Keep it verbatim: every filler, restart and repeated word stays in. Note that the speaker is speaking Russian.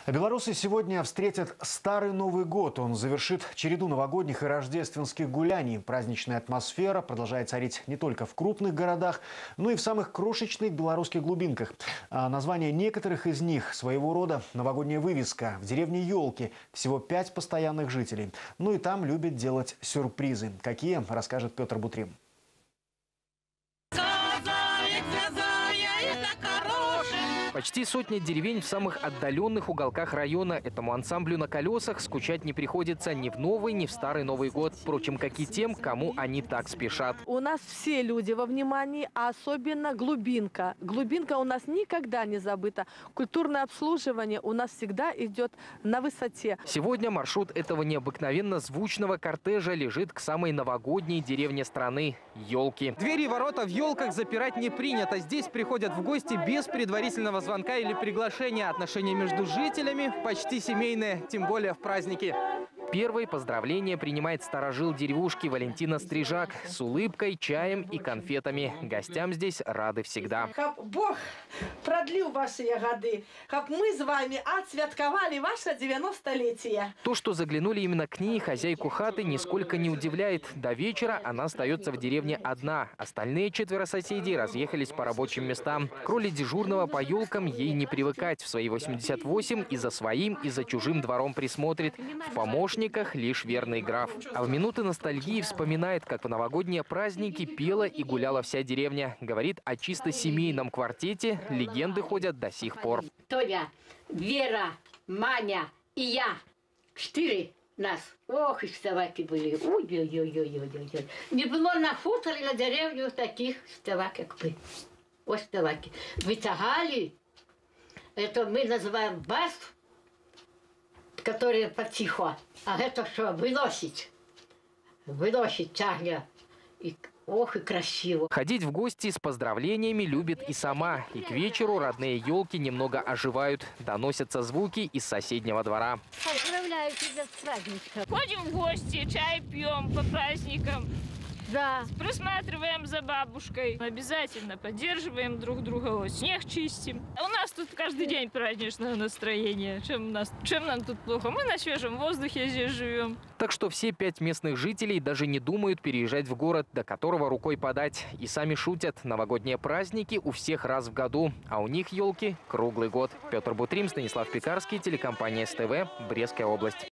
Белорусы сегодня встретят Старый Новый год. Он завершит череду новогодних и рождественских гуляний. Праздничная атмосфера продолжает царить не только в крупных городах, но и в самых крошечных белорусских глубинках. А название некоторых из них – своего рода новогодняя вывеска. В деревне Елки всего пять постоянных жителей. Ну и там любят делать сюрпризы. Какие, расскажет Петр Бутрим. Почти сотня деревень в самых отдаленных уголках района. Этому ансамблю на колесах скучать не приходится ни в новый, ни в старый Новый год. Впрочем, как и тем, кому они так спешат. У нас все люди во внимании, а особенно глубинка. Глубинка у нас никогда не забыта. Культурное обслуживание у нас всегда идет на высоте. Сегодня маршрут этого необыкновенно звучного кортежа лежит к самой новогодней деревне страны – Елки. Двери и ворота в Елках запирать не принято. Здесь приходят в гости без предварительного звонка или приглашения. Отношения между жителями почти семейные, тем более в праздники. Первое поздравление принимает старожил деревушки Валентина Стрижак с улыбкой, чаем и конфетами. Гостям здесь рады всегда. Хаб Бог продлил ваши годы, хаб мы с вами отсвятковали ваше девяностолетие. То, что заглянули именно к ней, хозяйку хаты нисколько не удивляет. До вечера она остается в деревне одна. Остальные четверо соседей разъехались по рабочим местам. К роли дежурного по елкам ей не привыкать. В свои восемьдесят восемь и за своим, и за чужим двором присмотрит. В помощниках лишь верный граф. А в минуты ностальгии вспоминает, как в новогодние праздники пела и гуляла вся деревня. Говорит о чисто семейном квартете. Легенды ходят до сих пор. Толя, Вера, Маня и я. Четыре нас. Ох, и собаки были. Ой-ой-ой-ой-ой-ой. Не было на хуторе, на деревню таких собак, как вы. Вот собаки. Вытягали. Это мы называем бас, которые потихо. А это что, выносить. Выносить тягля. И ох, и красиво. Ходить в гости с поздравлениями любит и сама. И к вечеру родные елки немного оживают. Доносятся звуки из соседнего двора. Поздравляю тебя с праздником. Ходим в гости, чай пьем по праздникам. Да. Присматриваем за бабушкой. Обязательно поддерживаем друг друга. Вот, снег чистим. У нас тут каждый день праздничное настроение. Чем, у нас, чем нам тут плохо? Мы на свежем воздухе здесь живем. Так что все пять местных жителей даже не думают переезжать в город, до которого рукой подать. И сами шутят. Новогодние праздники у всех раз в году. А у них елки круглый год. Петр Бутрим, Станислав Пекарский, телекомпания СТВ, Брестская область.